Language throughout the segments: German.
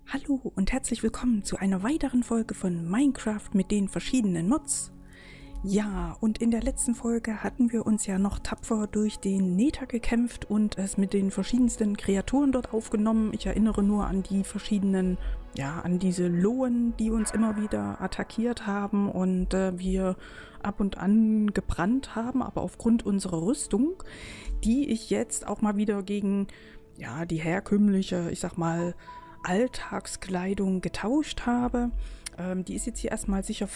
Hallo und herzlich willkommen zu einer weiteren Folge von Minecraft mit den verschiedenen Mods. Ja, und in der letzten Folge hatten wir uns ja noch tapfer durch den Nether gekämpft und es mit den verschiedensten Kreaturen dort aufgenommen. Ich erinnere nur an die verschiedenen, an diese Lohen, die uns immer wieder attackiert haben und wir ab und an gebrannt haben, aber aufgrund unserer Rüstung, die ich jetzt auch mal wieder gegen, die herkömmliche, ich sag mal, Alltagskleidung getauscht habe. Die ist jetzt hier erstmal sicher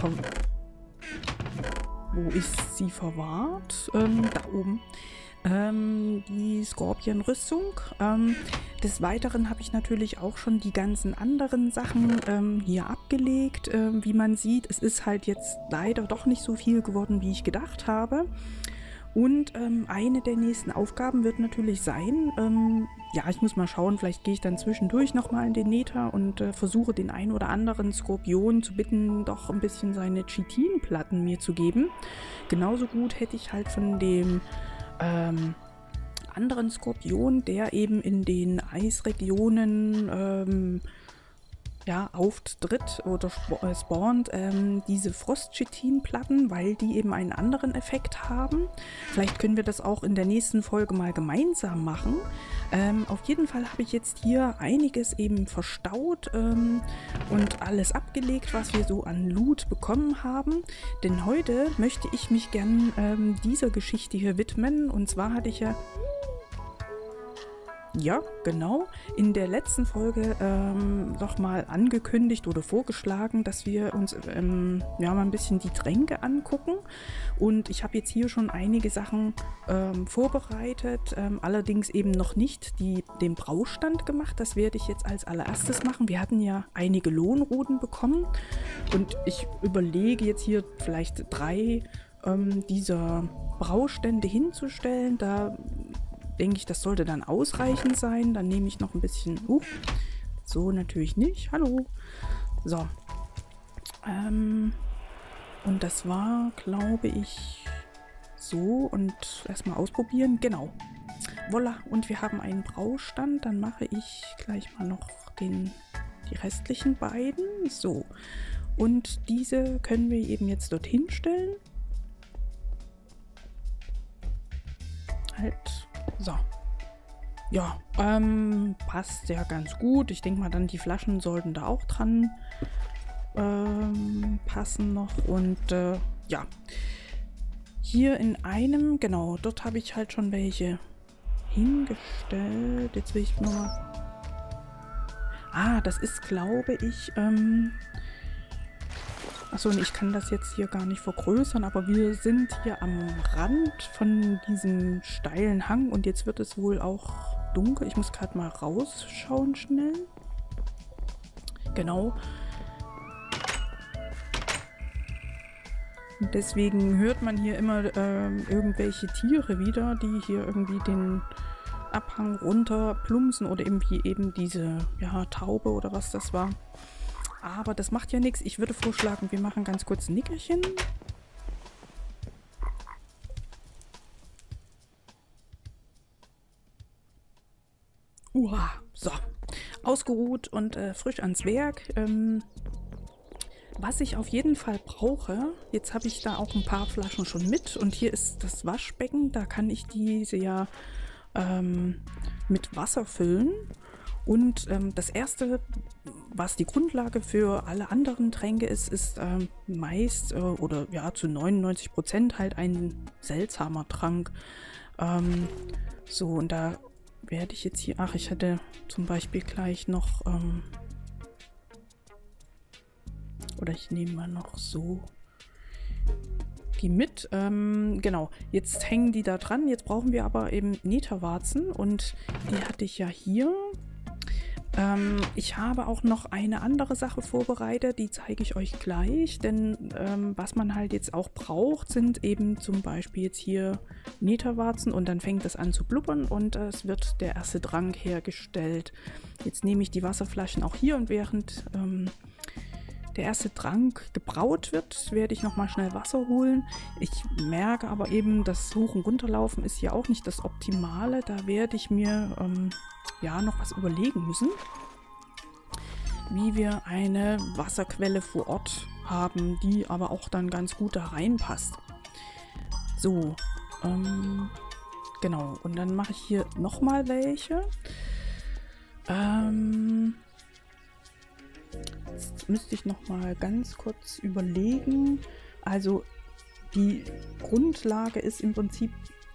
Wo ist sie verwahrt? Da oben. Die Skorpion-Rüstung. Des Weiteren habe ich natürlich auch schon die ganzen anderen Sachen hier abgelegt. Wie man sieht, es ist halt jetzt leider doch nicht so viel geworden, wie ich gedacht habe. Und eine der nächsten Aufgaben wird natürlich sein, ich muss mal schauen, vielleicht gehe ich dann zwischendurch nochmal in den Nether und versuche den einen oder anderen Skorpion zu bitten, doch ein bisschen seine Chitinplatten mir zu geben. Genauso gut hätte ich halt von dem anderen Skorpion, der eben in den Eisregionen auftritt oder spawnt, diese Frost-Chitin-Platten, weil die eben einen anderen Effekt haben. Vielleicht können wir das auch in der nächsten Folge mal gemeinsam machen. Auf jeden Fall habe ich jetzt hier einiges eben verstaut und alles abgelegt, was wir so an Loot bekommen haben. Denn heute möchte ich mich gern dieser Geschichte hier widmen. Und zwar hatte ich ja, genau. In der letzten Folge doch mal angekündigt oder vorgeschlagen, dass wir uns mal ein bisschen die Tränke angucken. Und ich habe jetzt hier schon einige Sachen vorbereitet, allerdings eben noch nicht den Braustand gemacht. Das werde ich jetzt als allererstes machen. Wir hatten ja einige Lohnruden bekommen und ich überlege jetzt hier vielleicht 3 dieser Braustände hinzustellen. Da denke ich, das sollte dann ausreichend sein. Dann nehme ich noch ein bisschen... so natürlich nicht. Hallo. So. Und das war, glaube ich, so. Und erstmal ausprobieren. Genau. Voila. Und wir haben einen Braustand. Dann mache ich gleich mal noch die restlichen beiden. So. Und diese können wir eben jetzt dorthin stellen. Halt... So. Ja, passt ja ganz gut. Ich denke mal dann, die Flaschen sollten da auch dran passen noch. Und hier in einem, genau, dort habe ich halt schon welche hingestellt. Jetzt will ich nur mal... das ist, glaube ich, achso, ich kann das jetzt hier gar nicht vergrößern, aber wir sind hier am Rand von diesem steilen Hang und jetzt wird es wohl auch dunkel. Ich muss gerade mal rausschauen schnell. Genau. Und deswegen hört man hier immer irgendwelche Tiere wieder, die hier irgendwie den Abhang runter plumpsen oder eben diese Taube oder was das war. Aber das macht ja nichts. Ich würde vorschlagen, wir machen ganz kurz ein Nickerchen. So. Ausgeruht und frisch ans Werk. Was ich auf jeden Fall brauche, jetzt habe ich da auch ein paar Flaschen schon mit. Und hier ist das Waschbecken. Da kann ich diese mit Wasser füllen. Und das erste, was die Grundlage für alle anderen Tränke ist meist zu 99% halt ein seltsamer Trank. So, und da werde ich jetzt hier, ich hätte zum Beispiel gleich noch, oder ich nehme mal noch so die mit. Genau, jetzt hängen die da dran. Jetzt brauchen wir aber eben Netherwarzen und die hatte ich ja hier. Ich habe auch noch eine andere Sache vorbereitet, die zeige ich euch gleich, denn was man halt jetzt auch braucht, sind eben zum Beispiel jetzt hier Netherwarzen und dann fängt es an zu blubbern und es wird der erste Trank hergestellt. Jetzt nehme ich die Wasserflaschen auch hier und während der erste Trank gebraut wird, werde ich nochmal schnell Wasser holen. Ich merke aber eben, das Hoch- und Runterlaufen ist ja auch nicht das Optimale, da werde ich mir noch was überlegen müssen. wie wir eine Wasserquelle vor Ort haben, die aber auch dann ganz gut da reinpasst. So, genau. Und dann mache ich hier nochmal welche. Jetzt müsste ich nochmal ganz kurz überlegen. Also die Grundlage ist im Prinzip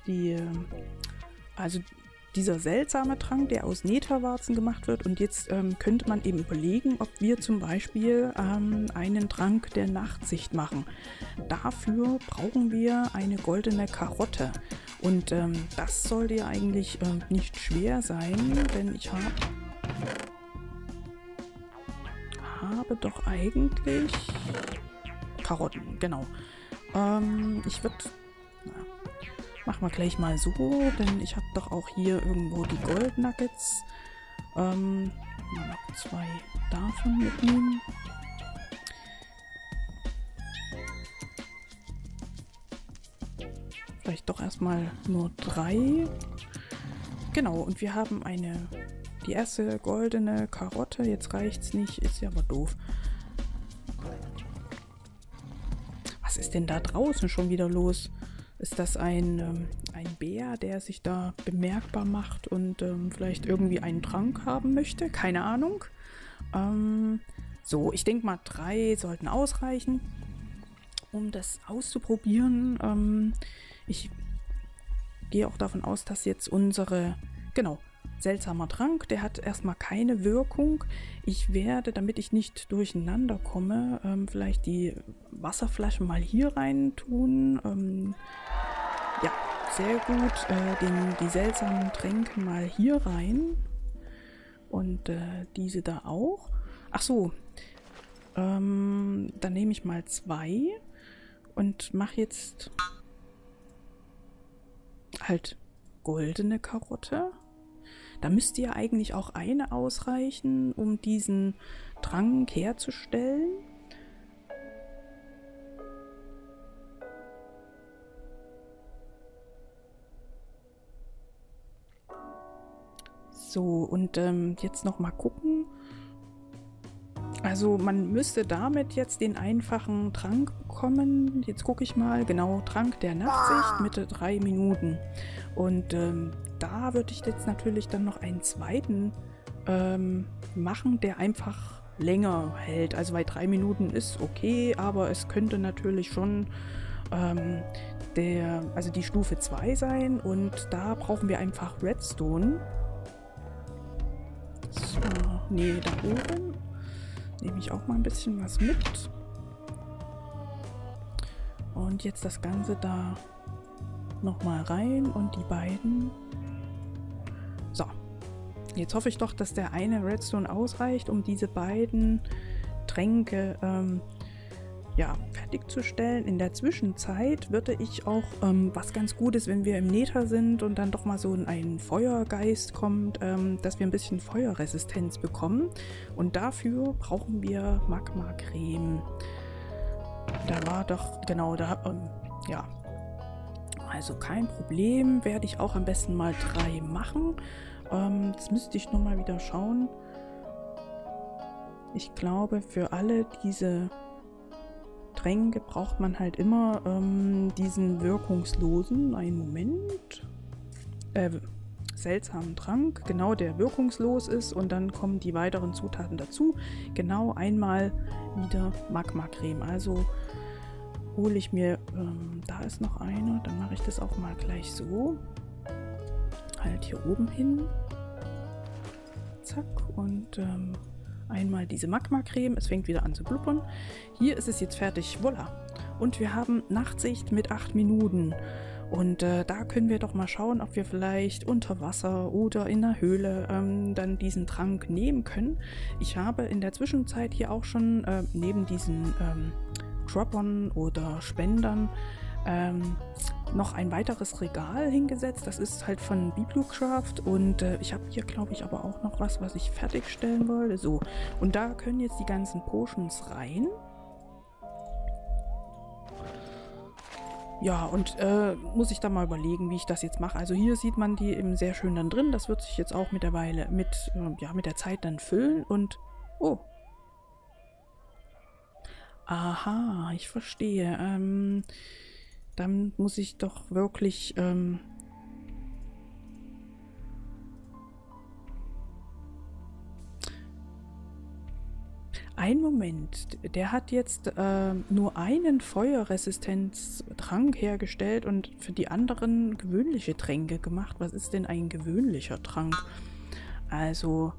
dieser seltsame Trank, der aus Netherwarzen gemacht wird. Und jetzt könnte man eben überlegen, ob wir zum Beispiel einen Trank der Nachtsicht machen. Dafür brauchen wir eine goldene Karotte. Und das sollte ja eigentlich nicht schwer sein, denn ich habe doch eigentlich Karotten, genau. Ich würde... Machen wir gleich mal so, denn ich habe doch auch hier irgendwo die Gold Nuggets. Mal noch 2 davon mitnehmen. Vielleicht doch erstmal nur 3. Genau, und wir haben die erste goldene Karotte. Jetzt reicht's nicht, ist ja aber doof. Was ist denn da draußen schon wieder los? Ist das ein Bär, der sich da bemerkbar macht und vielleicht irgendwie einen Trank haben möchte? Keine Ahnung. So, ich denke mal 3 sollten ausreichen, um das auszuprobieren. Ich gehe auch davon aus, dass jetzt seltsamer Trank, der hat erstmal keine Wirkung. Ich werde, damit ich nicht durcheinander komme, vielleicht die Wasserflasche mal hier rein tun. Ja, sehr gut. Die seltsamen Tränke mal hier rein. Und diese da auch. Ach so. Dann nehme ich mal 2 und mache jetzt halt goldene Karotte. Da müsste ja eigentlich auch eine ausreichen, um diesen Trank herzustellen. So, und jetzt noch mal gucken. Also man müsste damit jetzt den einfachen Trank bekommen. Jetzt gucke ich mal. Genau, Trank der Nachtsicht mit 3 Minuten. Und da würde ich jetzt natürlich dann noch einen zweiten machen, der einfach länger hält. Also bei 3 Minuten ist okay, aber es könnte natürlich schon die Stufe 2 sein. Und da brauchen wir einfach Redstone. So, nee, da oben nehme ich auch mal ein bisschen was mit. Und jetzt das Ganze da nochmal rein und die beiden. So, jetzt hoffe ich doch, dass der eine Redstone ausreicht, um diese beiden Tränke fertigzustellen. In der Zwischenzeit würde ich auch was ganz Gutes, wenn wir im Nether sind und dann doch mal so ein Feuergeist kommt, dass wir ein bisschen Feuerresistenz bekommen. Und dafür brauchen wir Magma-Creme. Da war doch, genau, ja. Also kein Problem, werde ich auch am besten mal 3 machen. Jetzt müsste ich nur mal wieder schauen. Ich glaube, für alle diese Tränke braucht man halt immer diesen wirkungslosen, einen Moment, seltsamen Trank, genau, der wirkungslos ist, und dann kommen die weiteren Zutaten dazu. Genau, einmal wieder Magma-Creme. Also hole ich mir, da ist noch eine, dann mache ich das auch mal gleich so. Halt hier oben hin. Zack, und einmal diese Magma-Creme. Es fängt wieder an zu blubbern. Hier ist es jetzt fertig. Voila. Und wir haben Nachtsicht mit 8 Minuten. Und da können wir doch mal schauen, ob wir vielleicht unter Wasser oder in der Höhle dann diesen Trank nehmen können. Ich habe in der Zwischenzeit hier auch schon neben diesen Droppern oder Spendern noch ein weiteres Regal hingesetzt. Das ist halt von Bibliocraft, und ich habe hier, glaube ich, aber auch noch was ich fertigstellen wollte. So, und da können jetzt die ganzen Potions rein. Ja, und muss ich da mal überlegen, wie ich das jetzt mache. Also hier sieht man die eben sehr schön dann drin. Das wird sich jetzt auch mittlerweile mit der Zeit dann füllen. Und, oh, Aha, ich verstehe. Dann muss ich doch wirklich... Ein Moment, der hat jetzt nur einen Feuerresistenztrank hergestellt und für die anderen gewöhnliche Tränke gemacht. Was ist denn ein gewöhnlicher Trank? Also,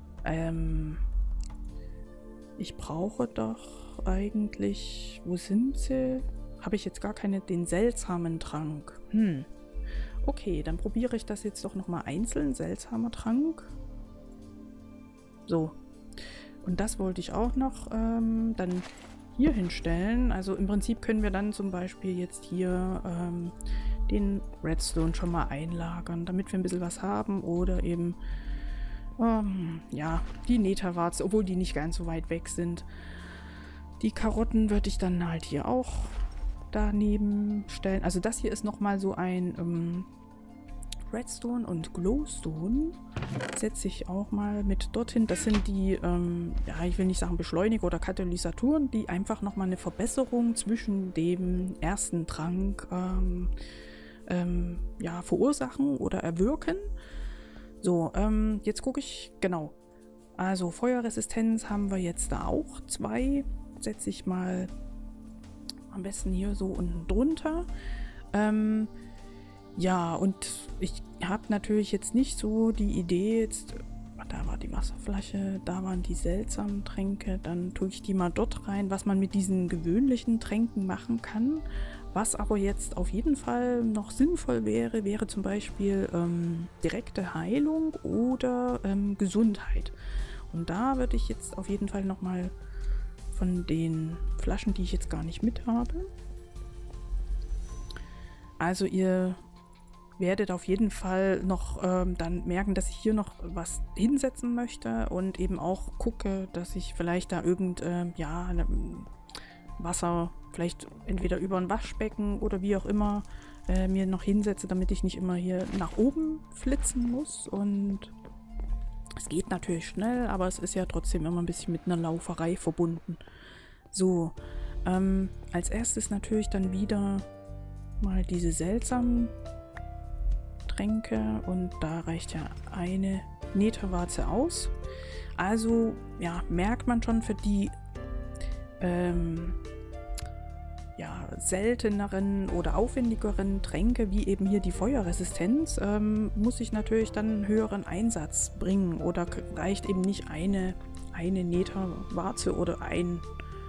ich brauche doch eigentlich... Wo sind sie? Habe ich jetzt gar keine... Den seltsamen Trank. Okay, dann probiere ich das jetzt doch nochmal einzeln. Seltsamer Trank. So. Und das wollte ich auch noch dann hier hinstellen. Also im Prinzip können wir dann zum Beispiel jetzt hier den Redstone schon mal einlagern, damit wir ein bisschen was haben. Oder eben, ja, die Netherwarze, obwohl die nicht ganz so weit weg sind. Die Karotten würde ich dann halt hier auch daneben stellen. Also das hier ist nochmal so ein Redstone und Glowstone setze ich auch mal mit dorthin. Das sind die, ja, ich will nicht sagen Beschleuniger oder Katalysatoren, die einfach nochmal eine Verbesserung zwischen dem ersten Trank ja, verursachen oder erwirken. So, jetzt gucke ich, genau. Also Feuerresistenz haben wir jetzt da auch 2. Setze ich mal am besten hier so unten drunter. Ja, und ich habe natürlich jetzt nicht so die Idee, jetzt, da war die Wasserflasche, da waren die seltsamen Tränke, dann tue ich die mal dort rein, was man mit diesen gewöhnlichen Tränken machen kann. Was aber jetzt auf jeden Fall noch sinnvoll wäre, wäre zum Beispiel direkte Heilung oder Gesundheit. Und da würde ich jetzt auf jeden Fall nochmal von den Flaschen, die ich jetzt gar nicht mit habe. Also ihr werdet auf jeden Fall noch dann merken, dass ich hier noch was hinsetzen möchte und eben auch gucke, dass ich vielleicht da ja, Wasser, vielleicht entweder über ein Waschbecken oder wie auch immer, mir noch hinsetze, damit ich nicht immer hier nach oben flitzen muss. Und es geht natürlich schnell, aber es ist ja trotzdem immer ein bisschen mit einer Lauferei verbunden. So, als erstes natürlich dann wieder mal diese seltsamen Tränke und da reicht ja eine Netherwarze aus. Also ja, merkt man schon, für die ja, selteneren oder aufwendigeren Tränke, wie eben hier die Feuerresistenz, muss ich natürlich dann einen höheren Einsatz bringen oder reicht eben nicht eine Netherwarze oder ein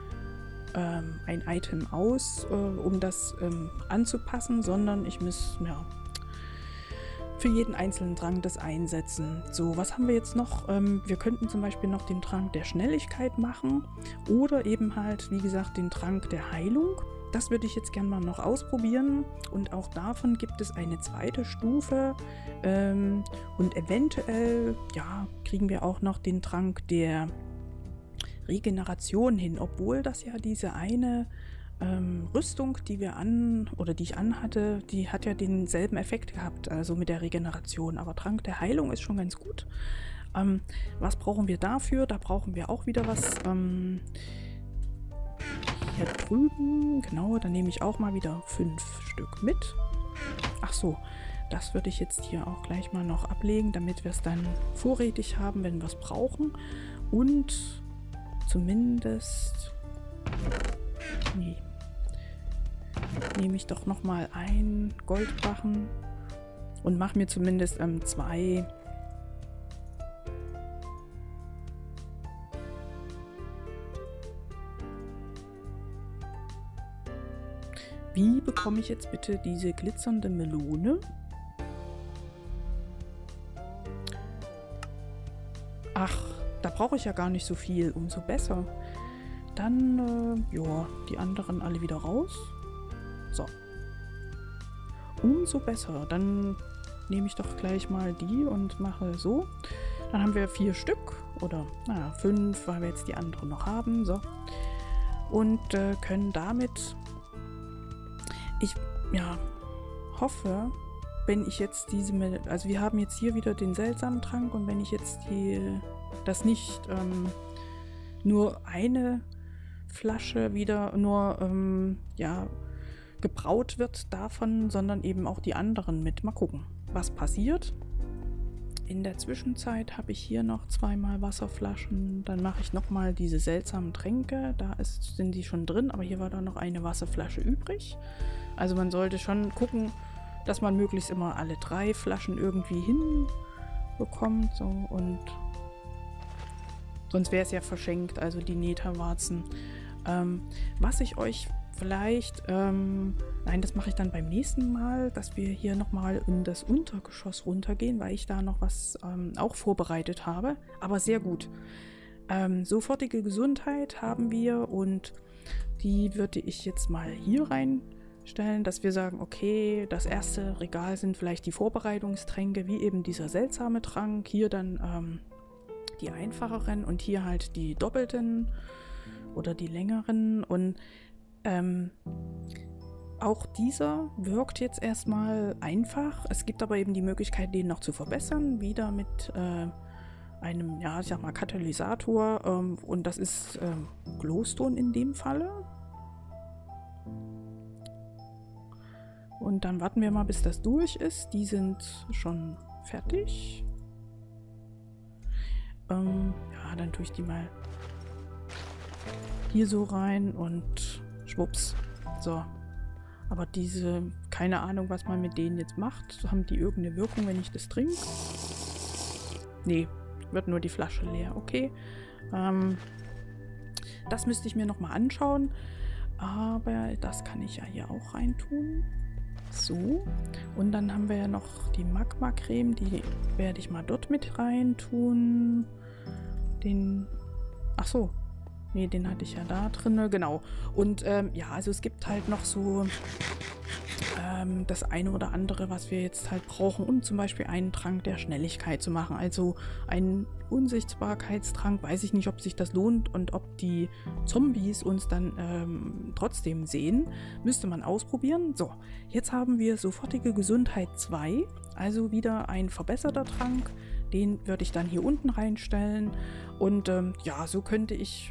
Item aus, um das anzupassen, sondern ich muss ja für jeden einzelnen Trank das einsetzen. So, was haben wir jetzt noch? Wir könnten zum Beispiel noch den Trank der Schnelligkeit machen oder eben halt, wie gesagt, den Trank der Heilung. Das würde ich jetzt gerne mal noch ausprobieren und auch davon gibt es eine zweite Stufe und eventuell, ja, kriegen wir auch noch den Trank der Regeneration hin, obwohl das ja diese eine Rüstung, die ich anhatte, die hat ja denselben Effekt gehabt, also mit der Regeneration. Aber Trank der Heilung ist schon ganz gut. Was brauchen wir dafür? Da brauchen wir auch wieder was hier drüben. Genau, da nehme ich auch mal wieder 5 Stück mit. Ach so, das würde ich jetzt hier auch gleich mal noch ablegen, damit wir es dann vorrätig haben, wenn wir es brauchen. Und zumindest... Nee. Nehme ich doch noch mal ein Goldbarren und mache mir zumindest 2 Wie bekomme ich jetzt bitte diese glitzernde Melone? Ach, da brauche ich ja gar nicht so viel, umso besser. Dann, ja, die anderen alle wieder raus. So. Umso besser. Dann nehme ich doch gleich mal die und mache so. Dann haben wir 4 Stück oder, naja, 5, weil wir jetzt die anderen noch haben. So. Und können damit, ich, ja, hoffe, wenn ich jetzt also wir haben jetzt hier wieder den seltsamen Trank und wenn ich jetzt das nicht nur eine Flasche wieder nur ja, gebraut wird davon, sondern eben auch die anderen mit. Mal gucken, was passiert. In der Zwischenzeit habe ich hier noch zweimal Wasserflaschen. Dann mache ich nochmal diese seltsamen Tränke. Da sind die schon drin, aber hier war dann noch eine Wasserflasche übrig. Also man sollte schon gucken, dass man möglichst immer alle 3 Flaschen irgendwie hinbekommt. So, und sonst wäre es ja verschenkt, also die Neta-Warzen. Was ich euch vielleicht, nein, das mache ich dann beim nächsten Mal, dass wir hier nochmal in das Untergeschoss runtergehen, weil ich da noch was auch vorbereitet habe. Aber sehr gut. Sofortige Gesundheit haben wir und die würde ich jetzt mal hier reinstellen, dass wir sagen, okay, das erste Regal sind vielleicht die Vorbereitungstränke, wie eben dieser seltsame Trank. Hier dann die einfacheren und hier halt die doppelten oder die längeren. Und auch dieser wirkt jetzt erstmal einfach. Es gibt aber eben die Möglichkeit, den noch zu verbessern, wieder mit einem, ja, ich sag mal, Katalysator. Und das ist Glowstone in dem Falle. Und dann warten wir mal, bis das durch ist. Die sind schon fertig. Ja, dann tue ich die mal hier so rein und schwupps. So. Aber diese, keine Ahnung, was man mit denen jetzt macht. Haben die irgendeine Wirkung, wenn ich das trinke? Nee, wird nur die Flasche leer. Okay. Das müsste ich mir nochmal anschauen. Aber das kann ich ja hier auch reintun. So. Und dann haben wir ja noch die Magma-Creme. Die werde ich mal dort mit reintun. Den... Ach so. Nee, den hatte ich ja da drin, genau. Und ja, also es gibt halt noch so das eine oder andere, was wir jetzt halt brauchen, um zum Beispiel einen Trank der Schnelligkeit zu machen. Also einen Unsichtbarkeitstrank, weiß ich nicht, ob sich das lohnt und ob die Zombies uns dann trotzdem sehen. Müsste man ausprobieren. So, jetzt haben wir sofortige Gesundheit 2, also wieder ein verbesserter Trank. Den würde ich dann hier unten reinstellen. Und ja, so könnte ich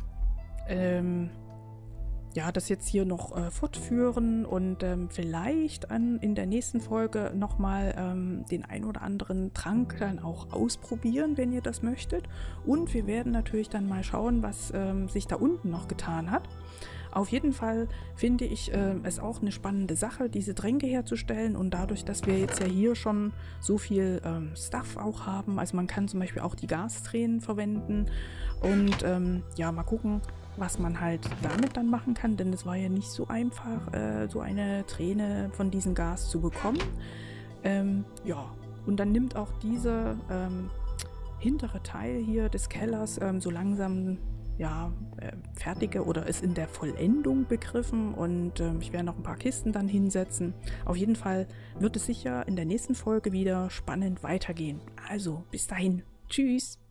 ja, das jetzt hier noch fortführen und vielleicht in der nächsten Folge nochmal den ein oder anderen Trank dann auch ausprobieren, wenn ihr das möchtet. Und wir werden natürlich dann mal schauen, was sich da unten noch getan hat. Auf jeden Fall finde ich es auch eine spannende Sache, diese Tränke herzustellen, und dadurch, dass wir jetzt ja hier schon so viel Stuff auch haben, also man kann zum Beispiel auch die Gastränen verwenden und ja, mal gucken, was man halt damit dann machen kann, denn es war ja nicht so einfach, so eine Träne von diesem Gas zu bekommen. Ja, und dann nimmt auch dieser hintere Teil hier des Kellers so langsam, ja, fertige oder ist in der Vollendung begriffen, und ich werde noch ein paar Kisten dann hinsetzen. Auf jeden Fall wird es sicher in der nächsten Folge wieder spannend weitergehen. Also, bis dahin. Tschüss!